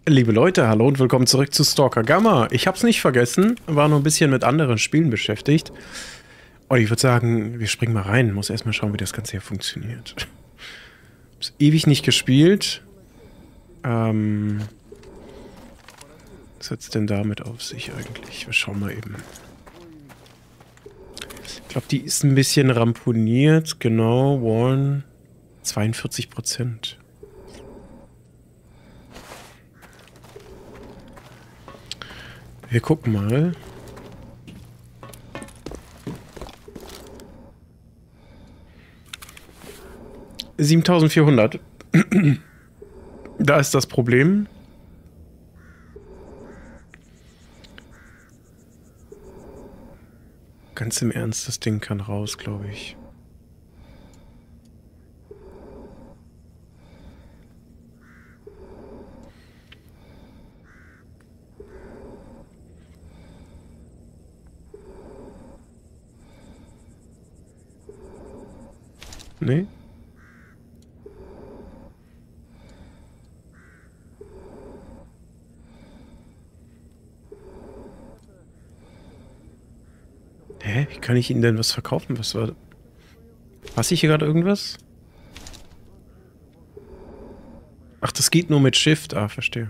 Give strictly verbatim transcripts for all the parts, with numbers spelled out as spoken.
Liebe Leute, hallo und willkommen zurück zu Stalker Gamma. Ich hab's nicht vergessen, war nur ein bisschen mit anderen Spielen beschäftigt. Und ich würde sagen, wir springen mal rein. Muss erstmal schauen, wie das Ganze hier funktioniert. Hab's ewig nicht gespielt. Ähm. Was hat's denn damit auf sich eigentlich? Wir schauen mal eben. Ich glaube, die ist ein bisschen ramponiert. Genau, Warren. zweiundvierzig Prozent. Wir gucken mal. siebentausendvierhundert. Da ist das Problem. Ganz im Ernst, das Ding kann raus, glaube ich. Nee? Hä? Wie kann ich Ihnen denn was verkaufen? Was war... Hasse ich hier gerade irgendwas? Ach, das geht nur mit Shift. Ah, verstehe.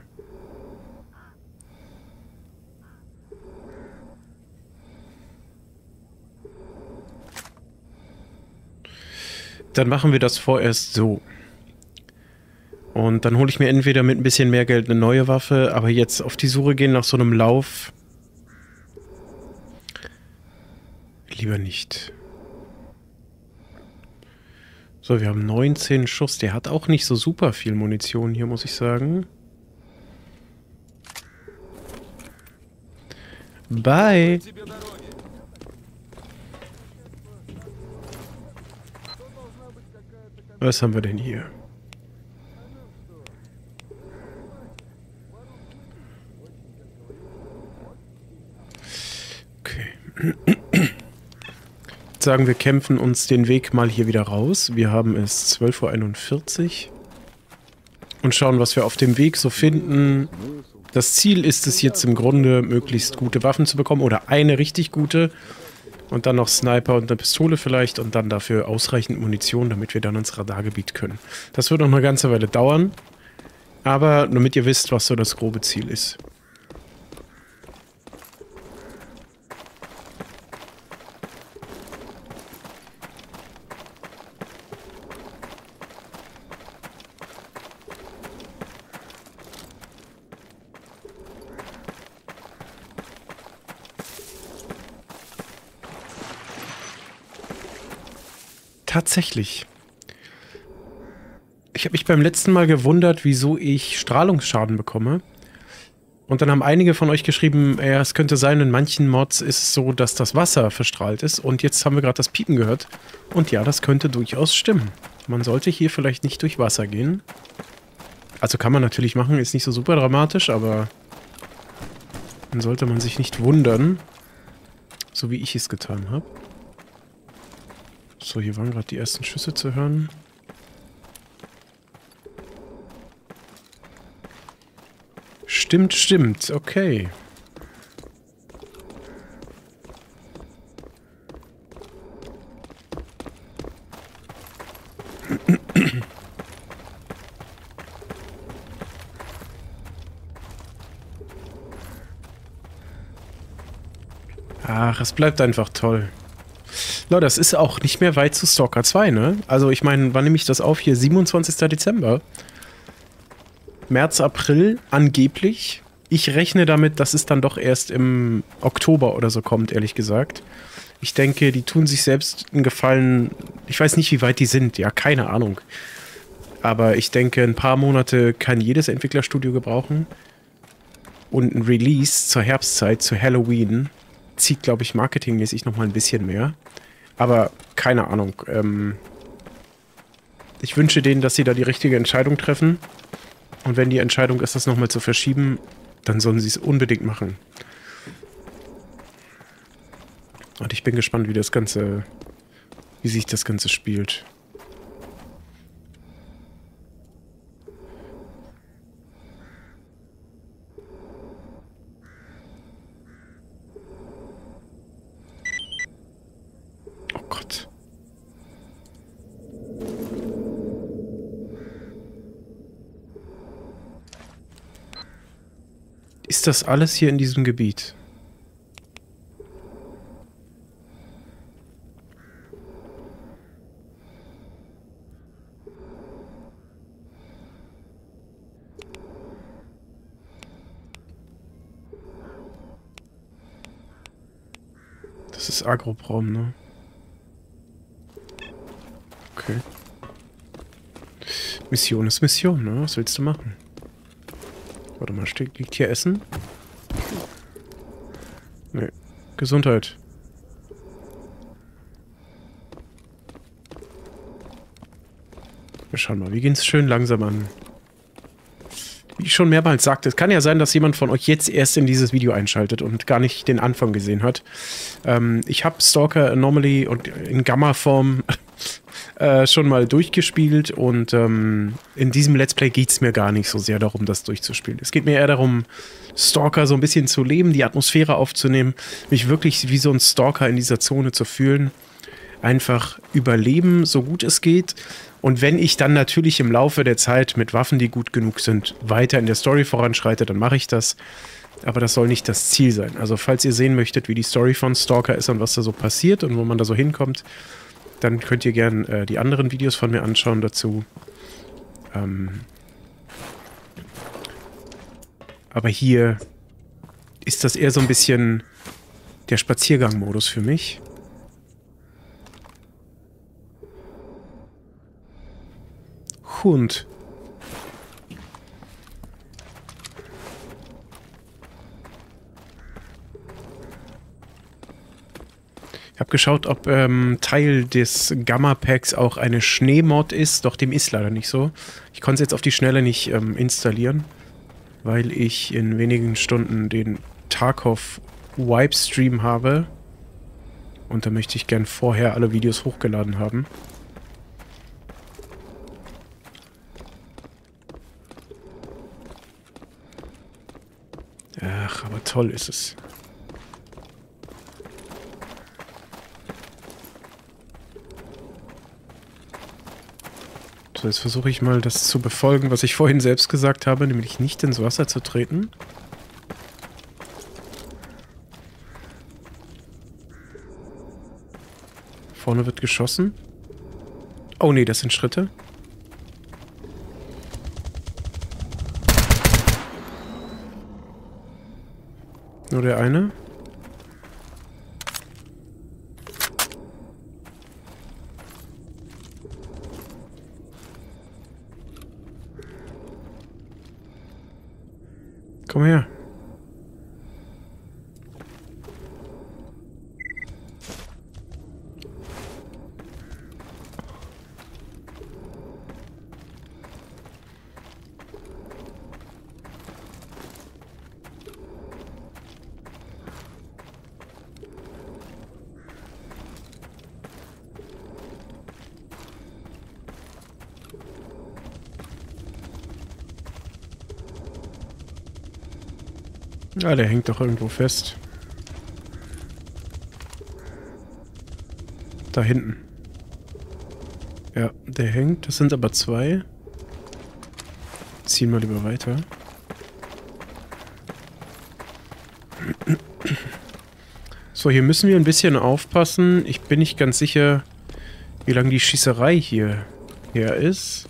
Dann machen wir das vorerst so. Und dann hole ich mir entweder mit ein bisschen mehr Geld eine neue Waffe, aber jetzt auf die Suche gehen nach so einem Lauf... Lieber nicht. So, wir haben neunzehn Schuss. Der hat auch nicht so super viel Munition hier, muss ich sagen. Bye. Was haben wir denn hier? Okay. Sagen wir, kämpfen uns den Weg mal hier wieder raus. Wir haben es zwölf Uhr einundvierzig und schauen, was wir auf dem Weg so finden. Das Ziel ist es jetzt im Grunde, möglichst gute Waffen zu bekommen oder eine richtig gute und dann noch Sniper und eine Pistole vielleicht und dann dafür ausreichend Munition, damit wir dann ins Radargebiet können. Das wird noch eine ganze Weile dauern, aber damit ihr wisst, was so das grobe Ziel ist. Tatsächlich. Ich habe mich beim letzten Mal gewundert, wieso ich Strahlungsschaden bekomme. Und dann haben einige von euch geschrieben, ja, es könnte sein, in manchen Mods ist es so, dass das Wasser verstrahlt ist. Und jetzt haben wir gerade das Piepen gehört. Und ja, das könnte durchaus stimmen. Man sollte hier vielleicht nicht durch Wasser gehen. Also kann man natürlich machen, ist nicht so super dramatisch, aber dann sollte man sich nicht wundern, so wie ich es getan habe. So, hier waren gerade die ersten Schüsse zu hören. Stimmt, stimmt. Okay. Ach, es bleibt einfach toll. Leute, das ist auch nicht mehr weit zu Stalker zwei, ne? Also ich meine, wann nehme ich das auf hier? siebenundzwanzigster Dezember. März, April, angeblich. Ich rechne damit, dass es dann doch erst im Oktober oder so kommt, ehrlich gesagt. Ich denke, die tun sich selbst einen Gefallen. Ich weiß nicht, wie weit die sind. Ja, keine Ahnung. Aber ich denke, ein paar Monate kann jedes Entwicklerstudio gebrauchen. Und ein Release zur Herbstzeit, zu Halloween, zieht, glaube ich, marketingmäßig nochmal ein bisschen mehr. Aber keine Ahnung. Ähm ich wünsche denen, dass sie da die richtige Entscheidung treffen. Und wenn die Entscheidung ist, das nochmal zu verschieben, dann sollen sie es unbedingt machen. Und ich bin gespannt, wie das Ganze, wie sich das Ganze spielt. Gott. Ist das alles hier in diesem Gebiet? Das ist Agrobraum, ne? Okay. Mission ist Mission, ne? Was willst du machen? Warte mal, steht, liegt hier Essen? Nee. Gesundheit. Wir schauen mal, wir gehen es schön langsam an. Wie ich schon mehrmals sagte, es kann ja sein, dass jemand von euch jetzt erst in dieses Video einschaltet und gar nicht den Anfang gesehen hat. Ähm, ich habe Stalker Anomaly und in Gamma-Form äh, schon mal durchgespielt und ähm, in diesem Let's Play geht es mir gar nicht so sehr darum, das durchzuspielen. Es geht mir eher darum, Stalker so ein bisschen zu leben, die Atmosphäre aufzunehmen, mich wirklich wie so ein Stalker in dieser Zone zu fühlen. Einfach überleben, so gut es geht. Und wenn ich dann natürlich im Laufe der Zeit mit Waffen, die gut genug sind, weiter in der Story voranschreite, dann mache ich das. Aber das soll nicht das Ziel sein. Also falls ihr sehen möchtet, wie die Story von Stalker ist und was da so passiert und wo man da so hinkommt, dann könnt ihr gerne äh, die anderen Videos von mir anschauen dazu. Ähm Aber hier ist das eher so ein bisschen der Spaziergang-Modus für mich. Hund. Ich habe geschaut, ob ähm, Teil des Gamma-Packs auch eine Schneemod ist, doch dem ist leider nicht so. Ich konnte es jetzt auf die Schnelle nicht ähm, installieren, weil ich in wenigen Stunden den Tarkov-Wipe-Stream habe. Und da möchte ich gern vorher alle Videos hochgeladen haben. Ach, aber toll ist es. So, jetzt versuche ich mal das zu befolgen, was ich vorhin selbst gesagt habe, nämlich nicht ins Wasser zu treten. Vorne wird geschossen. Oh nee, das sind Schritte. Nur der eine. Komm her. Ah, der hängt doch irgendwo fest. Da hinten. Ja, der hängt. Das sind aber zwei. Ziehen wir lieber weiter. So, hier müssen wir ein bisschen aufpassen. Ich bin nicht ganz sicher, wie lange die Schießerei hier her ist.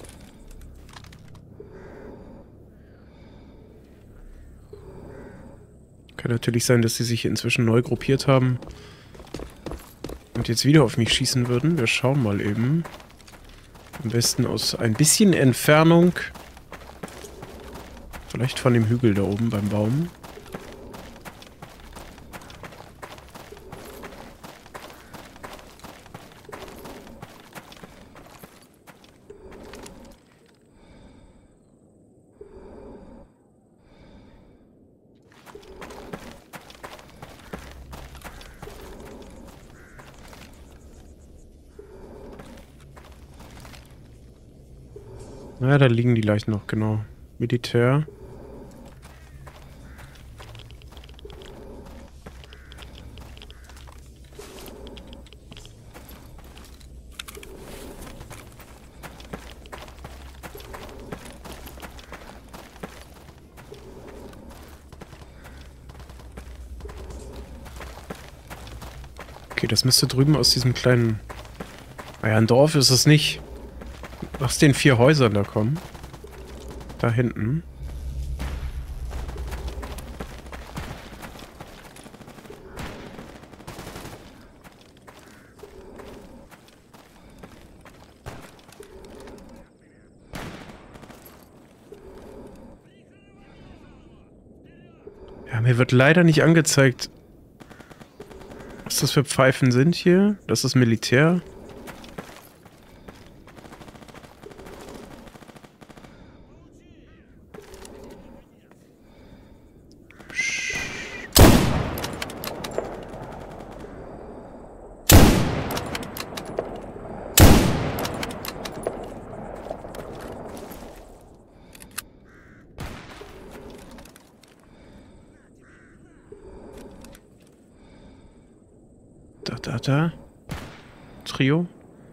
Kann natürlich sein, dass sie sich inzwischen neu gruppiert haben und jetzt wieder auf mich schießen würden. Wir schauen mal eben. Am besten aus ein bisschen Entfernung. Vielleicht von dem Hügel da oben beim Baum. Ja, da liegen die Leichen noch, genau. Militär. Okay, das müsste drüben aus diesem kleinen... Naja, ein Dorf ist es nicht. Aus den vier Häusern da kommen. Da hinten. Ja, mir wird leider nicht angezeigt, was das für Pfeifen sind hier. Das ist Militär. Da, da, da. Trio.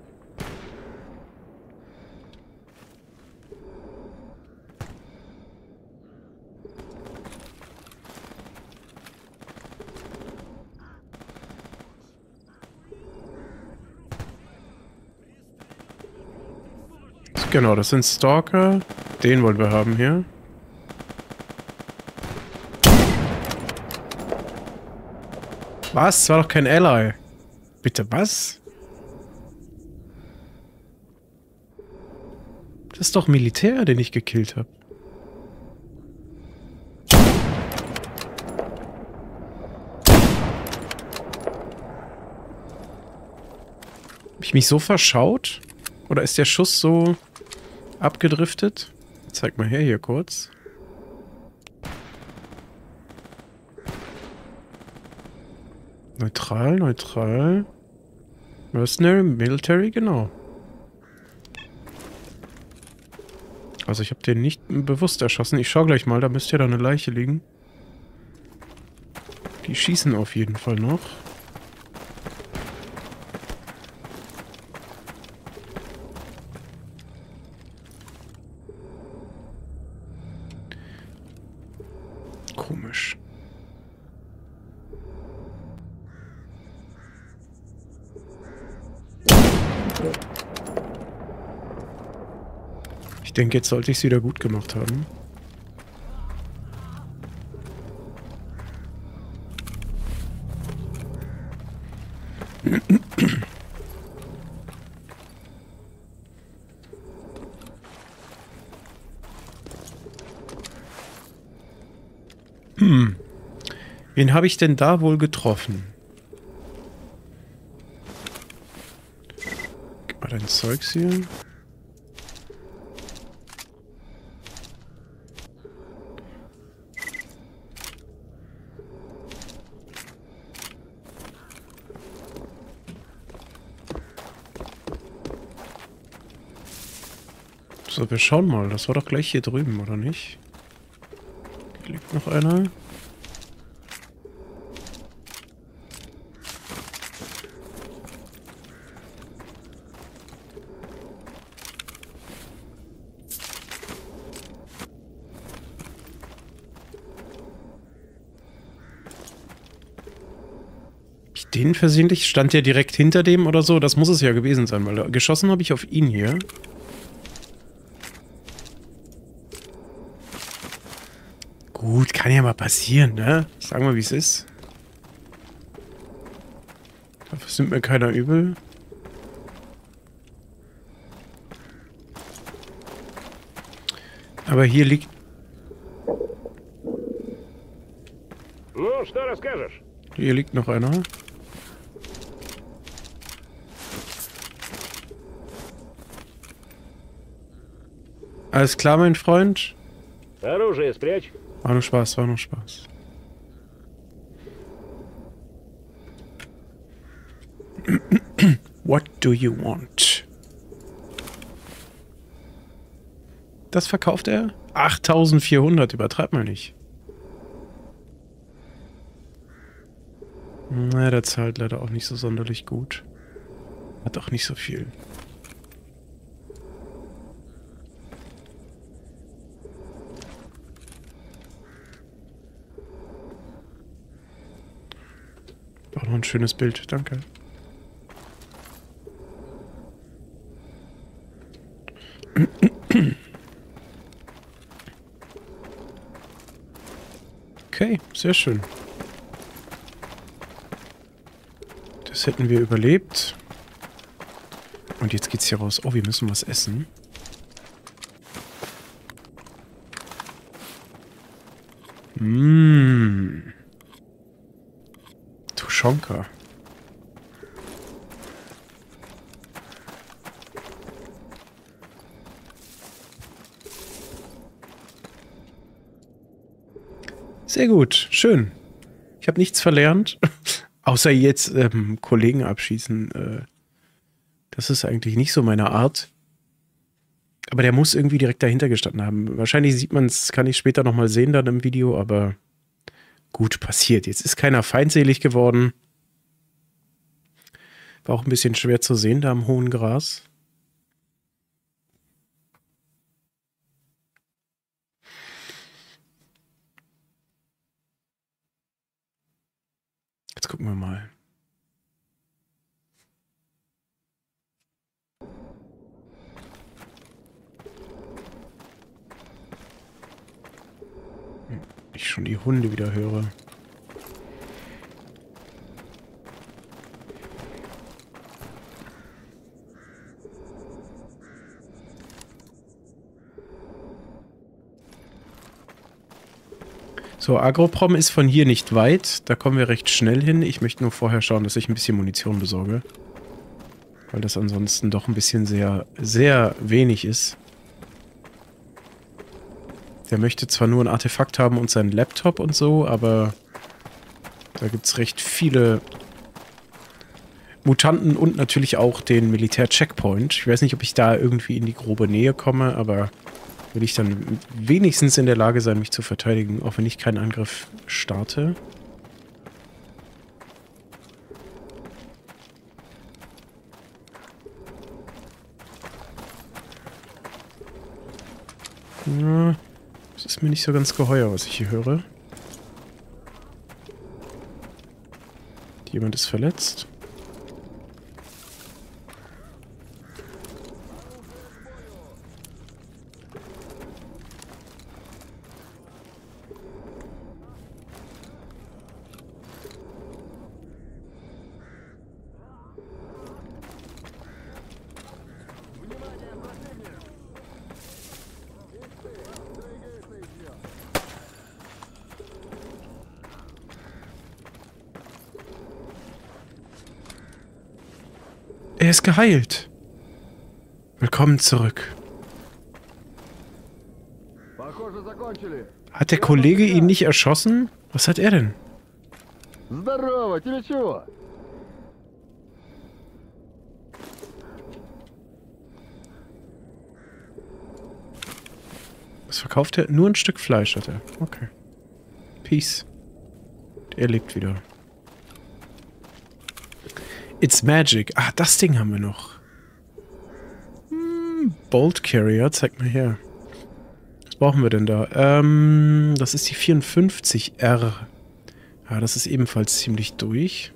Genau, das sind Stalker. Den wollen wir haben hier. Was? Das war doch kein Ally. Bitte, was? Das ist doch Militär, den ich gekillt habe. Hab ich mich so verschaut? Oder ist der Schuss so abgedriftet? Zeig mal her hier kurz. Neutral, neutral. Mercenary, Military, genau. Also ich habe den nicht bewusst erschossen. Ich schau gleich mal, da müsste ja da eine Leiche liegen. Die schießen auf jeden Fall noch. Komisch. Ich denke, jetzt sollte ich es wieder gut gemacht haben. Hm. Wen habe ich denn da wohl getroffen? Gib mal dein Zeugs hier. So, wir schauen mal. Das war doch gleich hier drüben, oder nicht? Hier liegt noch einer. Ich den versehentlich? Stand der direkt hinter dem oder so? Das muss es ja gewesen sein, weil geschossen habe ich auf ihn hier. Gut, kann ja mal passieren, ne? Sagen wir, wie es ist. Dafür sind mir keiner übel. Aber hier liegt... Hier liegt noch einer. Alles klar, mein Freund? Оружие спрячь. War nur Spaß, war nur Spaß. What do you want? Das verkauft er? achttausendvierhundert, übertreibt mal nicht. Na, der zahlt leider auch nicht so sonderlich gut. Hat auch nicht so viel. Auch noch ein schönes Bild, danke. Okay, sehr schön. Das hätten wir überlebt. Und jetzt geht's hier raus. Oh, wir müssen was essen. Mmh. Tuschonka. Sehr gut, schön. Ich habe nichts verlernt, außer jetzt ähm, Kollegen abschießen. Äh, das ist eigentlich nicht so meine Art. Aber der muss irgendwie direkt dahinter gestanden haben. Wahrscheinlich sieht man es, kann ich später nochmal sehen dann im Video, aber gut, passiert. Jetzt ist keiner feindselig geworden. War auch ein bisschen schwer zu sehen da im hohen Gras. Jetzt gucken wir mal. Hm, ich schon die Hunde wieder höre. So, Agroprom ist von hier nicht weit. Da kommen wir recht schnell hin. Ich möchte nur vorher schauen, dass ich ein bisschen Munition besorge. Weil das ansonsten doch ein bisschen sehr, sehr wenig ist. Der möchte zwar nur ein Artefakt haben und seinen Laptop und so, aber da gibt es recht viele Mutanten und natürlich auch den Militär-Checkpoint. Ich weiß nicht, ob ich da irgendwie in die grobe Nähe komme, aber will ich dann wenigstens in der Lage sein, mich zu verteidigen, auch wenn ich keinen Angriff starte. Ja, das ist mir nicht so ganz geheuer, was ich hier höre. Jemand ist verletzt. Er ist geheilt. Willkommen zurück. Hat der Kollege ihn nicht erschossen? Was hat er denn? Was verkauft er? Nur ein Stück Fleisch hat er. Okay. Peace. Er lebt wieder. It's magic. Ah, das Ding haben wir noch. Hm, Bolt Carrier, zeig mal her. Was brauchen wir denn da? Ähm, das ist die vierundfünfzig R. Ja, das ist ebenfalls ziemlich durch.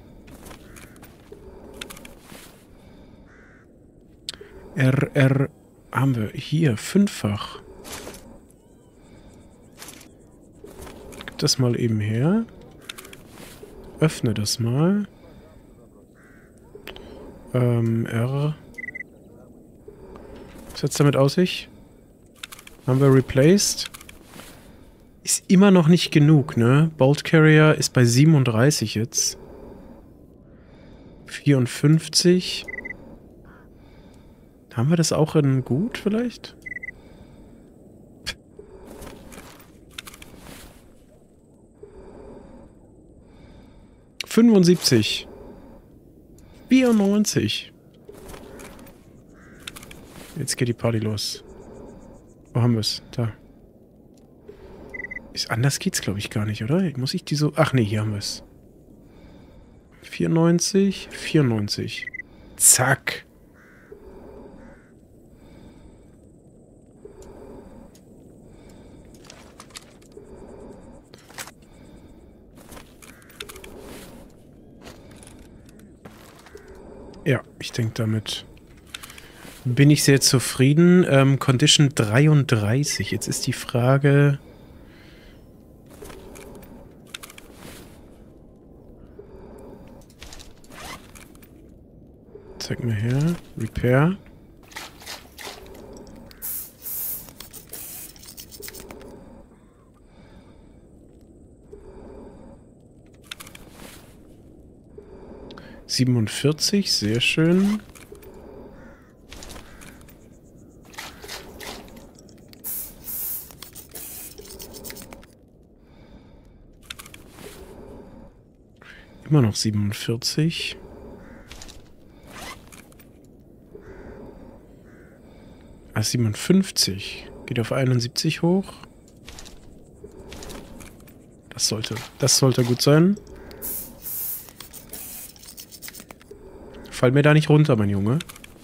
R, R, haben wir hier, fünffach. Gib das mal eben her. Öffne das mal. Ähm, R. Was hat's damit aus sich? Haben wir replaced? Ist immer noch nicht genug, ne? Bolt Carrier ist bei siebenunddreißig jetzt. vierundfünfzig. Haben wir das auch in gut vielleicht? fünfundsiebzig. vierundneunzig. Jetzt geht die Party los. Wo haben wir es? Da. Ist anders geht's, glaube ich, gar nicht, oder? Muss ich die so... Ach nee, hier haben wir es. vierundneunzig, vierundneunzig. Zack. Ja, ich denke, damit bin ich sehr zufrieden. Ähm, Condition dreiunddreißig. Jetzt ist die Frage... Zeig mir her. Repair. siebenundvierzig, sehr schön. Immer noch siebenundvierzig. Ah, siebenundfünfzig. Geht auf einundsiebzig hoch. Das sollte, das sollte gut sein. Fall mir da nicht runter, mein Junge.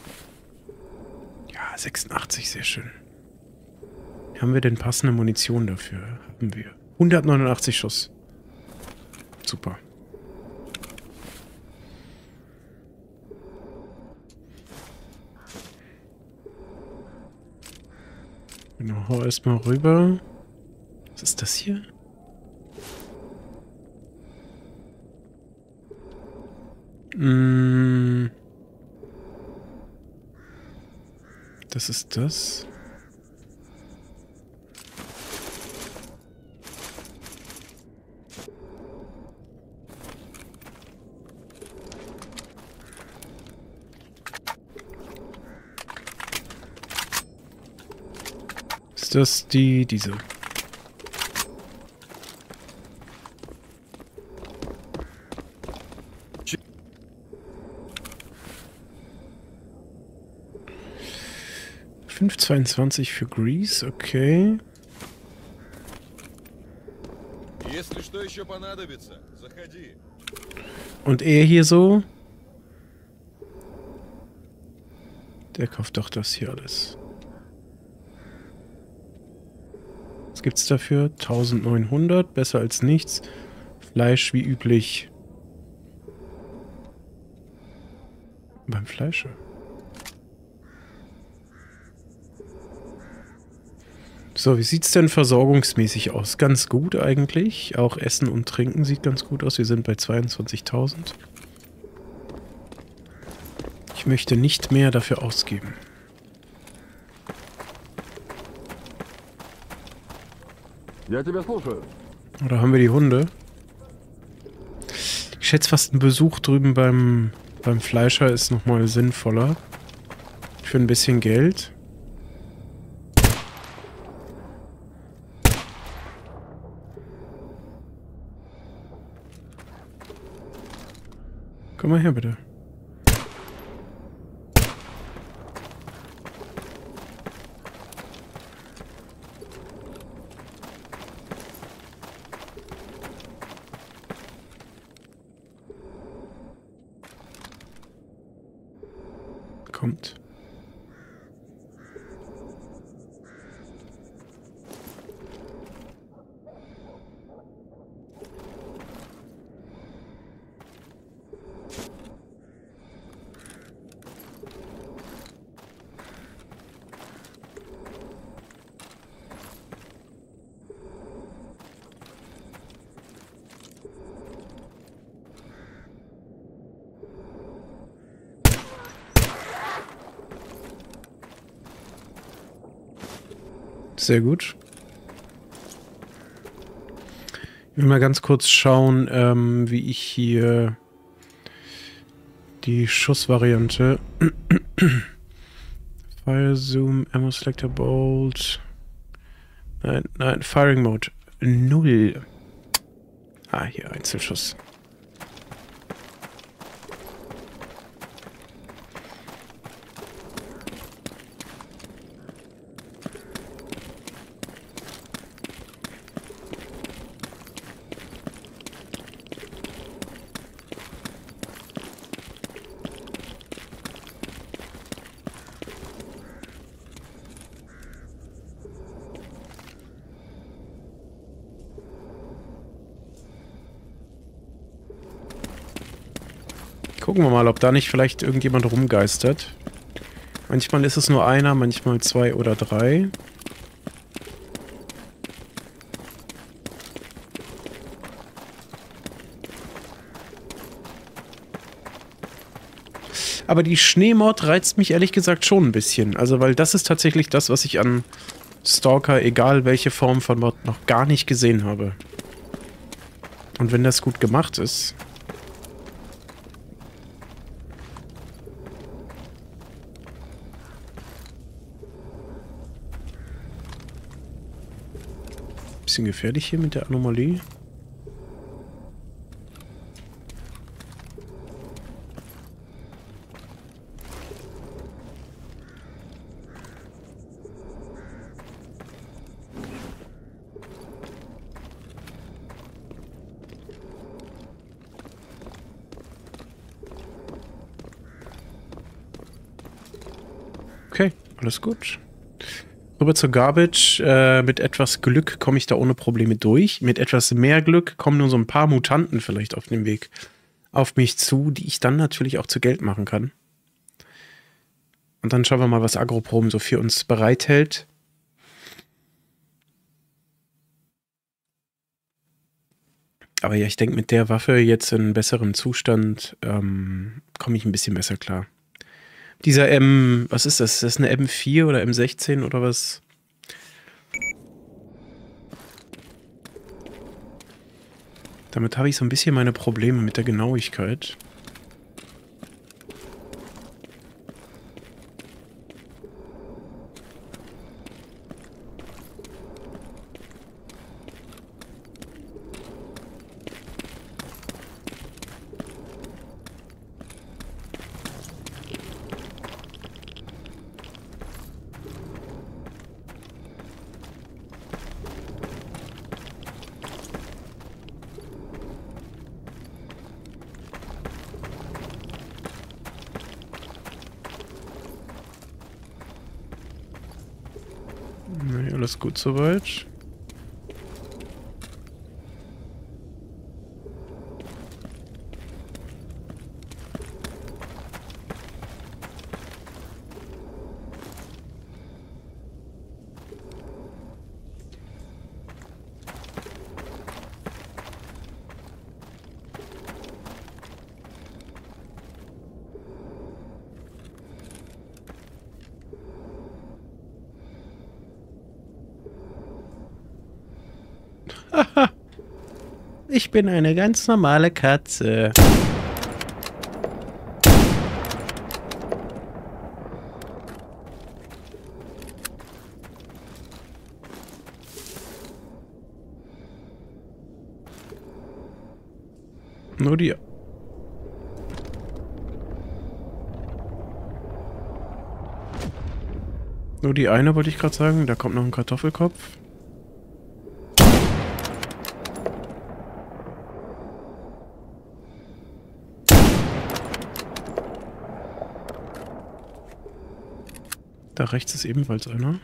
Ja, sechsundachtzig, sehr schön. Haben wir denn passende Munition dafür? Haben wir. hundertneunundachtzig Schuss. Super. Genau, hau erstmal rüber. Was ist das hier? Mm. Das ist das. Ist das die, diese? fünf zweiundzwanzig für Grease, okay. Und er hier so? Der kauft doch das hier alles. Was gibt's dafür? eintausendneunhundert, besser als nichts. Fleisch wie üblich. Beim Fleischer. So, wie sieht's denn versorgungsmäßig aus? Ganz gut eigentlich. Auch Essen und Trinken sieht ganz gut aus. Wir sind bei zweiundzwanzigtausend. Ich möchte nicht mehr dafür ausgeben. Oder haben wir die Hunde? Ich schätze fast ein Besuch drüben beim, beim Fleischer ist nochmal sinnvoller. Für ein bisschen Geld. Komm mal her, bitte. Kommt. Sehr gut. Ich will mal ganz kurz schauen, ähm, wie ich hier die Schussvariante Fire Zoom, Ammo Selector Bolt. Nein, nein, Firing Mode null. Ah, hier Einzelschuss. Gucken wir mal, ob da nicht vielleicht irgendjemand rumgeistert. Manchmal ist es nur einer, manchmal zwei oder drei. Aber die Schneemod reizt mich ehrlich gesagt schon ein bisschen. Also, weil das ist tatsächlich das, was ich an Stalker, egal welche Form von Mod, noch gar nicht gesehen habe. Und wenn das gut gemacht ist... Bisschen gefährlich hier mit der Anomalie. Okay, alles gut. Rüber zur Garbage. Äh, mit etwas Glück komme ich da ohne Probleme durch. Mit etwas mehr Glück kommen nur so ein paar Mutanten vielleicht auf dem Weg auf mich zu, die ich dann natürlich auch zu Geld machen kann. Und dann schauen wir mal, was Agroprom so für uns bereithält. Aber ja, ich denke, mit der Waffe jetzt in besserem Zustand ähm, komme ich ein bisschen besser klar. Dieser M, was ist das? Ist das eine M vier oder M sechzehn oder was? Damit habe ich so ein bisschen meine Probleme mit der Genauigkeit. Nee, alles gut soweit. Ich bin eine ganz normale Katze. Nur die... Nur die eine wollte ich gerade sagen. Da kommt noch ein Kartoffelkopf. Da rechts ist ebenfalls einer.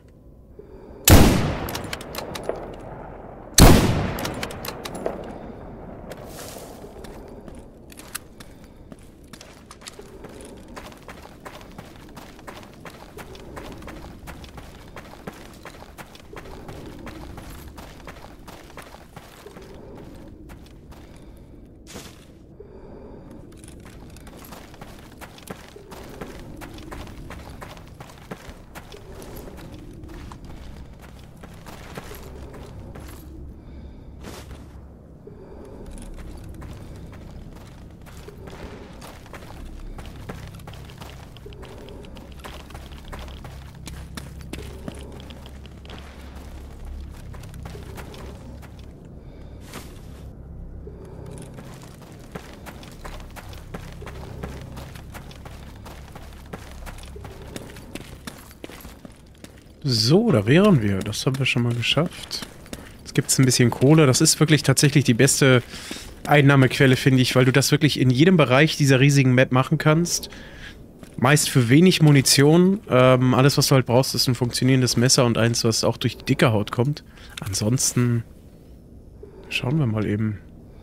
So, da wären wir. Das haben wir schon mal geschafft. Jetzt gibt es ein bisschen Kohle. Das ist wirklich tatsächlich die beste Einnahmequelle, finde ich, weil du das wirklich in jedem Bereich dieser riesigen Map machen kannst. Meist für wenig Munition. Ähm, alles, was du halt brauchst, ist ein funktionierendes Messer und eins, was auch durch die dicke Haut kommt. Ansonsten schauen wir mal eben.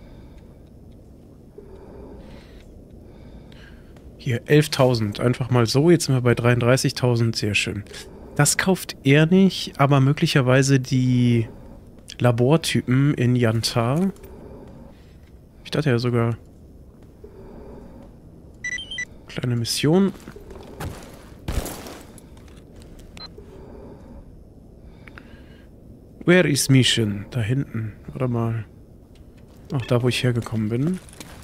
Hier, elftausend. Einfach mal so. Jetzt sind wir bei dreiunddreißigtausend. Sehr schön. Das kauft er nicht, aber möglicherweise die Labortypen in Yantar. Ich dachte ja sogar... Kleine Mission. Where is Mission? Da hinten. Warte mal. Ach, da wo ich hergekommen bin.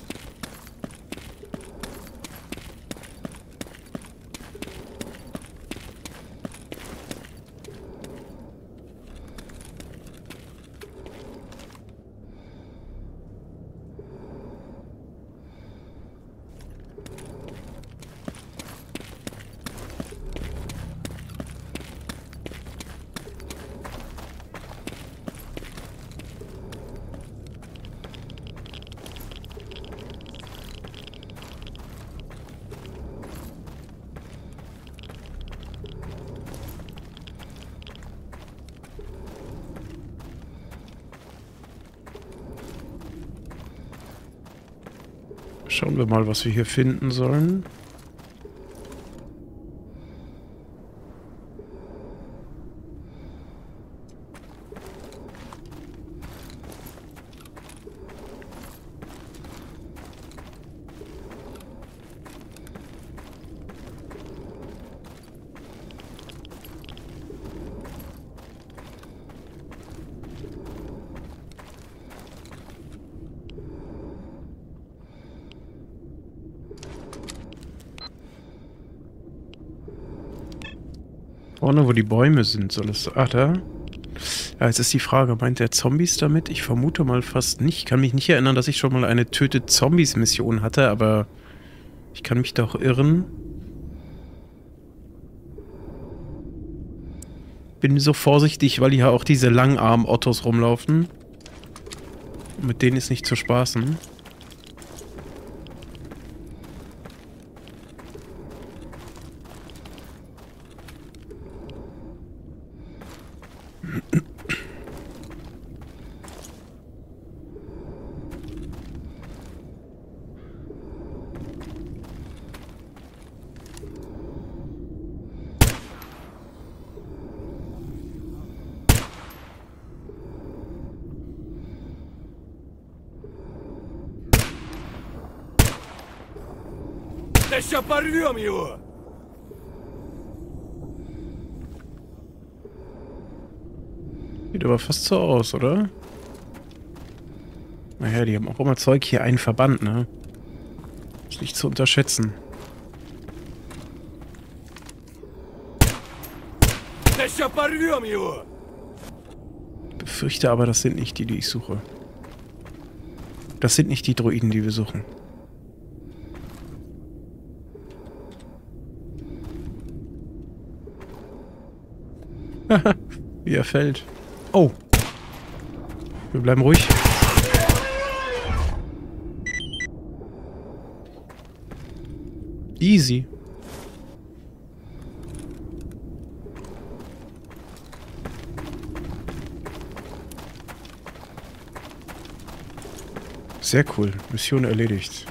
Schauen wir mal, was wir hier finden sollen. Vorne, wo die Bäume sind, soll es... Ach, da? Ja, jetzt ist die Frage, meint der Zombies damit? Ich vermute mal fast nicht. Ich kann mich nicht erinnern, dass ich schon mal eine Tötet-Zombies-Mission hatte, aber ich kann mich doch irren. Bin so vorsichtig, weil hier auch diese Langarm-Ottos rumlaufen. Mit denen ist nicht zu spaßen. Да ща порвем его! Sieht aber fast so aus, oder? Naja, die haben auch immer Zeug hier, einen Verband, ne? Ist nicht zu unterschätzen. Да ща порвем его! Ich befürchte aber, das sind nicht die, die ich suche. Das sind nicht die Droiden, die wir suchen. Wie er fällt. Oh. Wir bleiben ruhig. Easy. Sehr cool. Mission erledigt.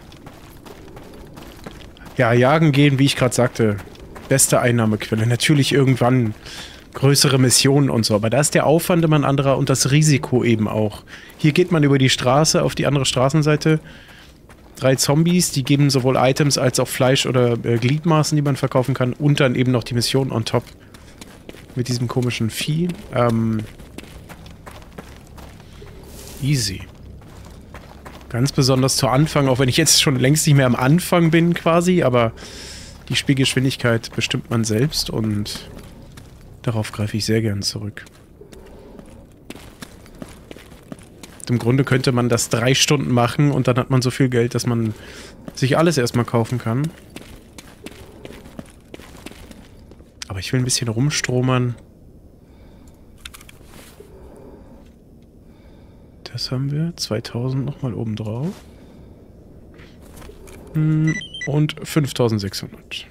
Ja, jagen gehen, wie ich gerade sagte. Beste Einnahmequelle. Natürlich irgendwann größere Missionen und so. Aber da ist der Aufwand immer ein anderer und das Risiko eben auch. Hier geht man über die Straße auf die andere Straßenseite. Drei Zombies, die geben sowohl Items als auch Fleisch oder äh, Gliedmaßen, die man verkaufen kann. Und dann eben noch die Mission on top. Mit diesem komischen Vieh. Ähm, easy. Ganz besonders zu Anfang, auch wenn ich jetzt schon längst nicht mehr am Anfang bin quasi, aber die Spielgeschwindigkeit bestimmt man selbst und darauf greife ich sehr gern zurück. Im Grunde könnte man das drei Stunden machen und dann hat man so viel Geld, dass man sich alles erstmal kaufen kann. Aber ich will ein bisschen rumstromern. Das haben wir. zweitausend nochmal oben drauf. Und fünftausendsechshundert.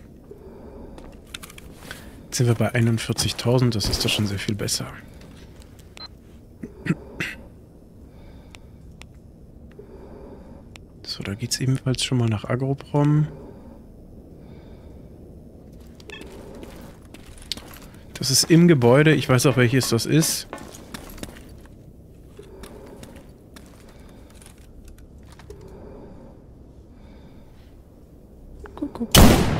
Jetzt sind wir bei einundvierzigtausend. Das ist doch schon sehr viel besser. So, da geht es ebenfalls schon mal nach Agroprom. Das ist im Gebäude. Ich weiß auch, welches das ist. guck, guck.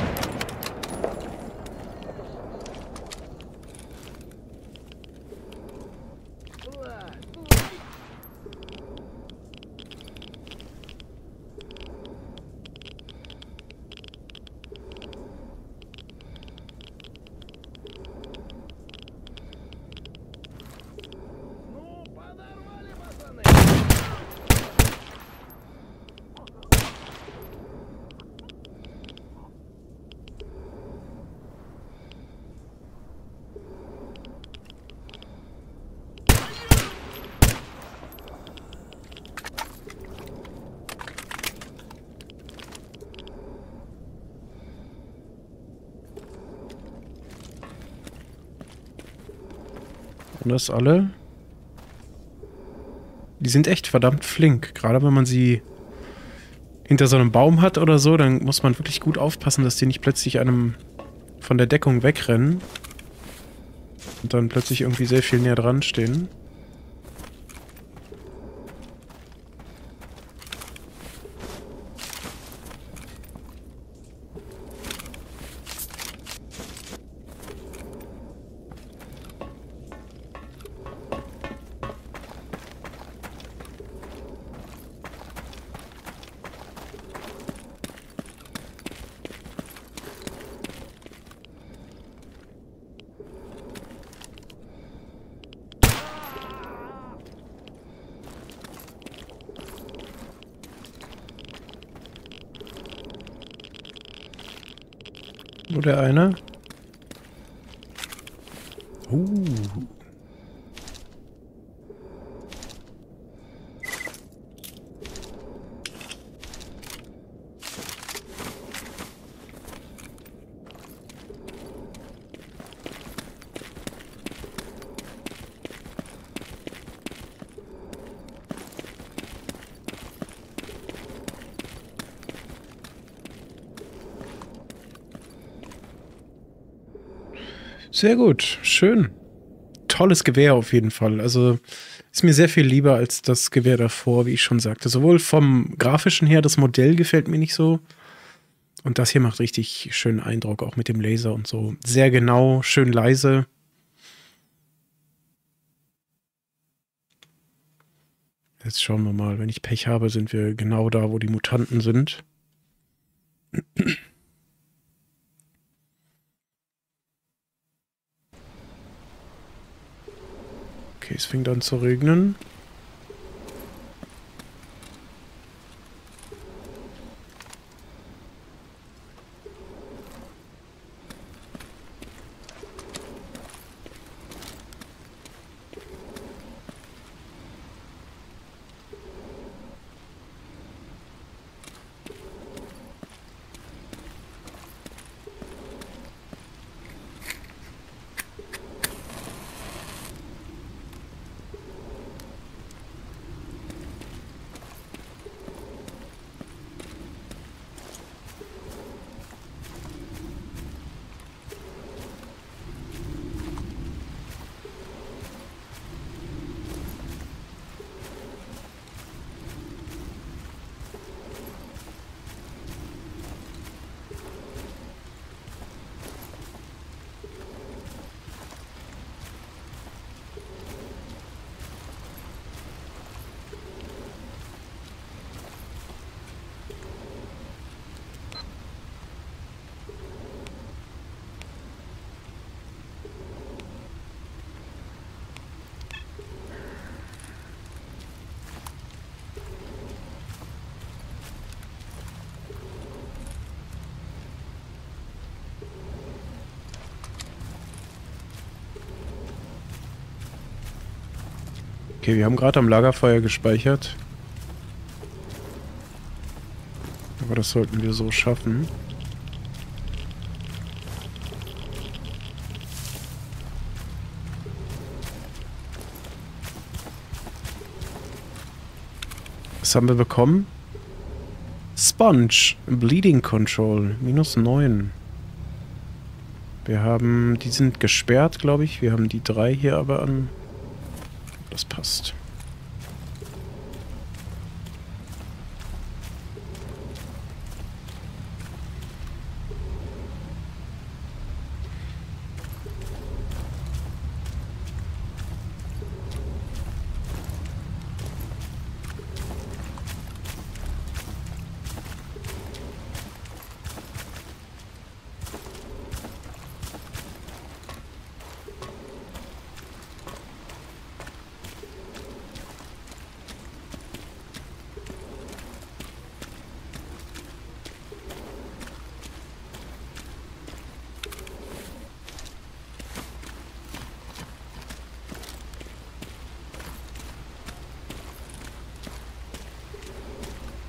Und das alle? Die sind echt verdammt flink. Gerade wenn man sie hinter so einem Baum hat oder so, dann muss man wirklich gut aufpassen, dass die nicht plötzlich einem von der Deckung wegrennen. Und dann plötzlich irgendwie sehr viel näher dran stehen. Nur der eine. Uh. Sehr gut, schön. Tolles Gewehr auf jeden Fall. Also ist mir sehr viel lieber als das Gewehr davor, wie ich schon sagte. Sowohl vom Grafischen her, das Modell gefällt mir nicht so. Und das hier macht richtig schönen Eindruck, auch mit dem Laser und so. Sehr genau, schön leise. Jetzt schauen wir mal, wenn ich Pech habe, sind wir genau da, wo die Mutanten sind. Okay, es fängt an zu regnen. Okay, wir haben gerade am Lagerfeuer gespeichert. Aber das sollten wir so schaffen. Was haben wir bekommen? Sponge. Bleeding Control. Minus neun. Wir haben... Die sind gesperrt, glaube ich. Wir haben die drei hier aber an... Das passt.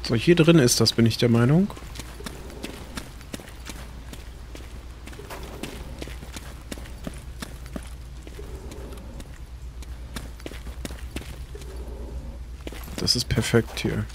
So, hier drin ist das, bin ich der Meinung. Das ist perfekt hier.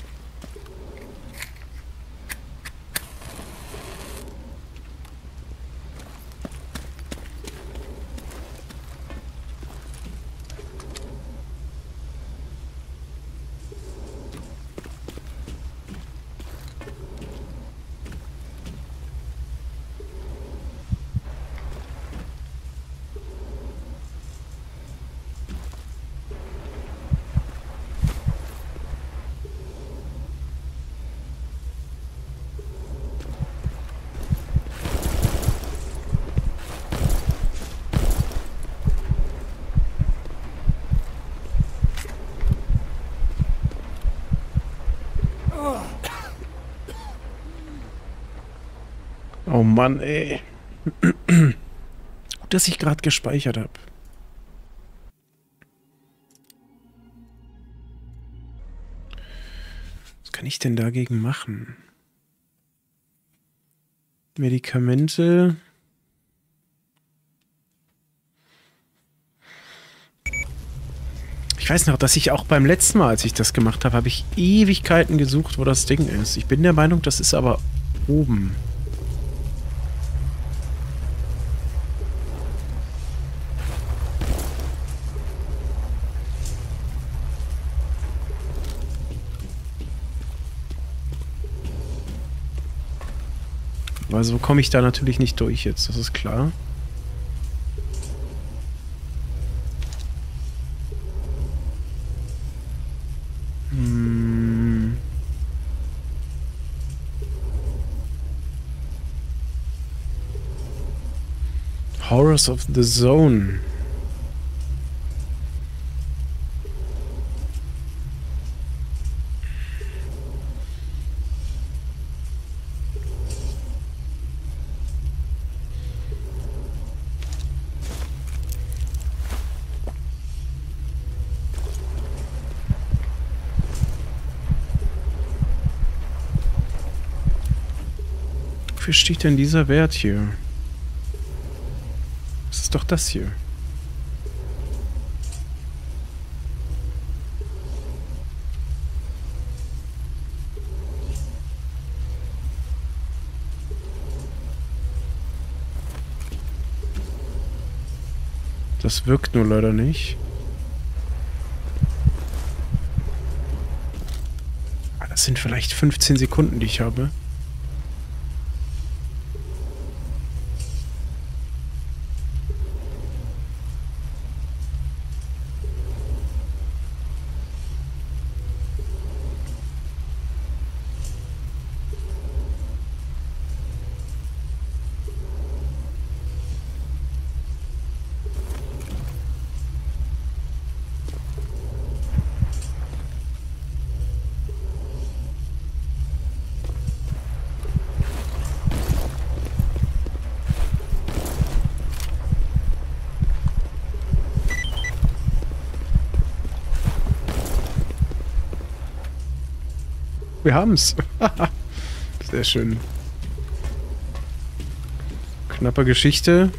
Oh Mann, ey. Gut, dass ich gerade gespeichert habe. Was kann ich denn dagegen machen? Medikamente. Ich weiß noch, dass ich auch beim letzten Mal, als ich das gemacht habe, habe ich Ewigkeiten gesucht, wo das Ding ist. Ich bin der Meinung, das ist aber oben. Aber so komme ich da natürlich nicht durch jetzt, das ist klar. Hm. Horrors of the Zone. Wofür steht denn dieser Wert hier? Das ist doch das hier. Das wirkt nur leider nicht. Ah, das sind vielleicht fünfzehn Sekunden, die ich habe. Wir haben's. Sehr schön. Knappe Geschichte.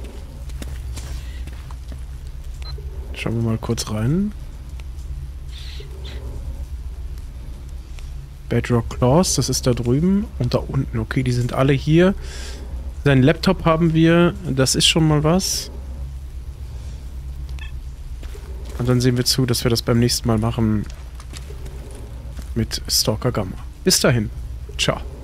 Schauen wir mal kurz rein. Bedrock Claws, das ist da drüben und da unten. Okay, die sind alle hier. Seinen Laptop haben wir. Das ist schon mal was. Und dann sehen wir zu, dass wir das beim nächsten Mal machen mit Stalker Gamma. Bis dahin. Ciao.